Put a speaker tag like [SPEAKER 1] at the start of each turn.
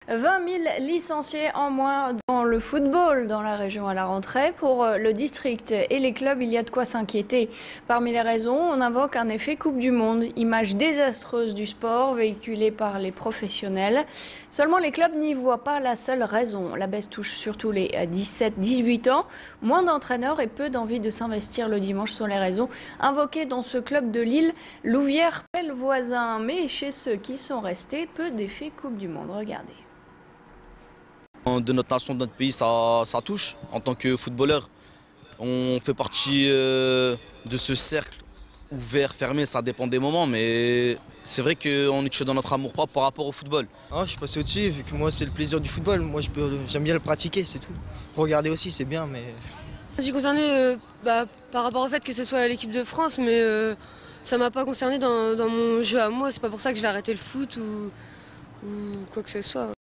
[SPEAKER 1] 20 000 licenciés en moins dans le football dans la région à la rentrée. Pour le district et les clubs, il y a de quoi s'inquiéter. Parmi les raisons, on invoque un effet Coupe du Monde, image désastreuse du sport véhiculée par les professionnels. Seulement, les clubs n'y voient pas la seule raison. La baisse touche surtout les 17-18 ans. Moins d'entraîneurs et peu d'envie de s'investir le dimanche sont les raisons invoquées dans ce club de Lille, Louvière-Pellevoisin. Mais chez ceux qui sont restés, peu d'effet Coupe du Monde. Regardez.
[SPEAKER 2] De notre nation, de notre pays, ça touche. En tant que footballeur, on fait partie de ce cercle ouvert, fermé, ça dépend des moments, mais c'est vrai qu'on est touché dans notre amour-propre par rapport au football.
[SPEAKER 3] Ah, je suis passé au-dessus, vu que moi c'est le plaisir du football, moi j'aime bien le pratiquer, c'est tout. Regarder aussi c'est bien, mais...
[SPEAKER 4] Je suis concernée par rapport au fait que ce soit l'équipe de France, mais ça m'a pas concernée dans mon jeu à moi, c'est pas pour ça que je vais arrêter le foot ou quoi que ce soit.